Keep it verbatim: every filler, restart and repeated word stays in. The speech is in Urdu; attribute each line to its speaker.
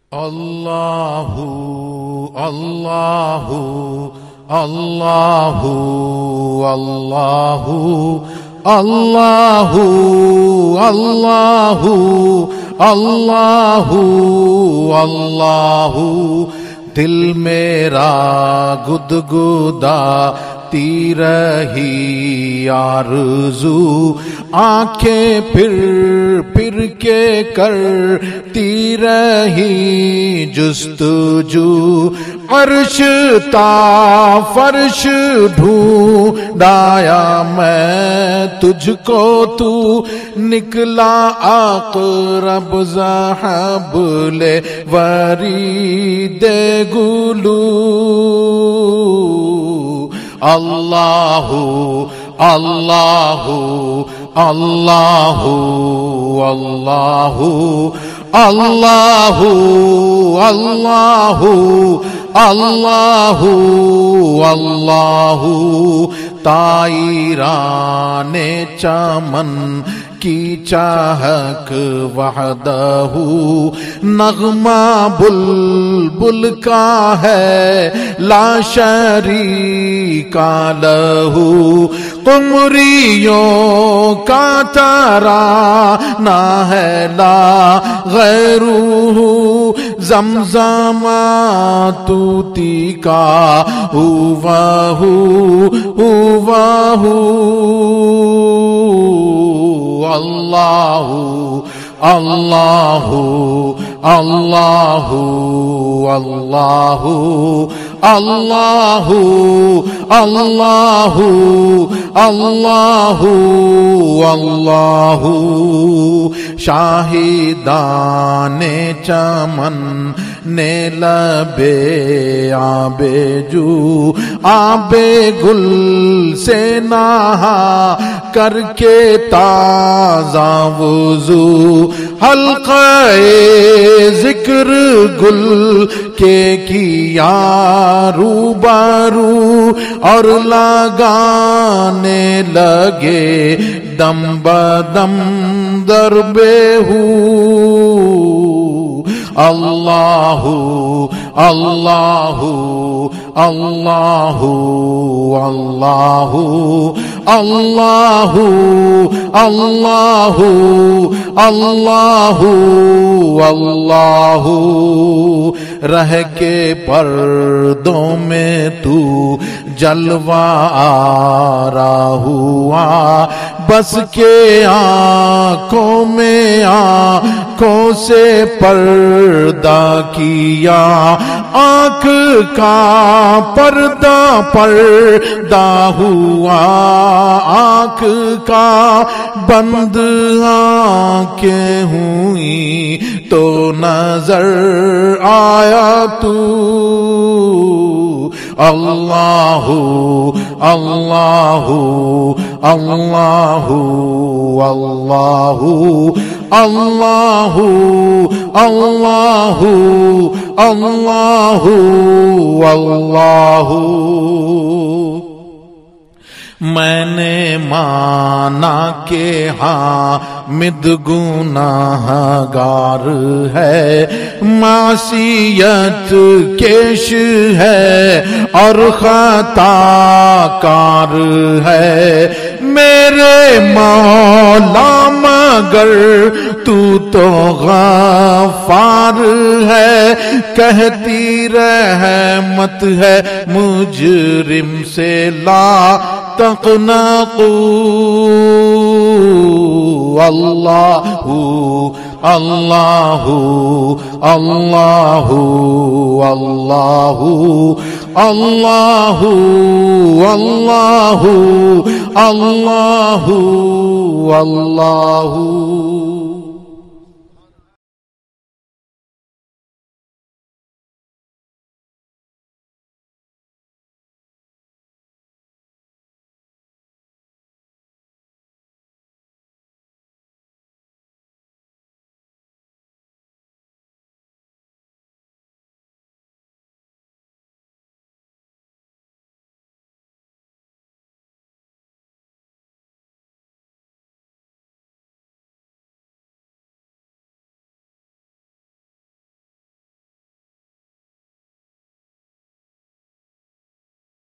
Speaker 1: Allahu, Allahu, Allahu, Allahu, Allahu, Allahu, Allahu, Allahu. دل میرا گدگداتی رہی آرزو، آنکھیں پھر پھر کے کرتی رہی جستجو، عرش تا فرش ڈھونڈایا میں تجھ کو، تو نکلا اقرب حبل ورید گلو۔ اللہ اللہ اللہ اللہ اللہ اللہ اللہ اللہ۔ طائران چمن کی چاہک وحدہ، نغمہ بلبل کا ہے لا شریک لہ، قمریوں کا ترانہ ہے لا غیرہ، زمزم طوطی کا ہوا ہوا اللہ اللہ اللہ اللہ اللہ اللہ اللہ اللہ۔ شاہدان چمن نے لبے آب جو، آب گل سے نہا کر کے تازہ وضو، حلقہ ذکر گل کے کیا روبارو، اور لگانے لگے دم بدم در بیہو۔ اللہ اللہ اللہ اللہ اللہ اللہ اللہ اللہ۔ رہ کے پردوں میں تو جلوہ آرا ہوا، بس کے آنکھوں میں آنکھوں سے پردہ کیا، آنکھ کا پردہ پردہ ہوا، آنکھ کا بند آنکھیں ہوئیں تو نظر آیا تو۔ اللہ اللہ اللہ اللہ اللہ اللہ اللہ اللہ۔ میں نے مانا کہ حامد گناہگار ہے، معصیت کیش ہے اور خطا کار ہے، میرے مولا مگر تو تو غفار ہے، کہتی رحمت ہے مجرم سے لا تقنطوا۔ اللہ اللہ اللہ اللہ اللہ اللہ اللہ اللہ۔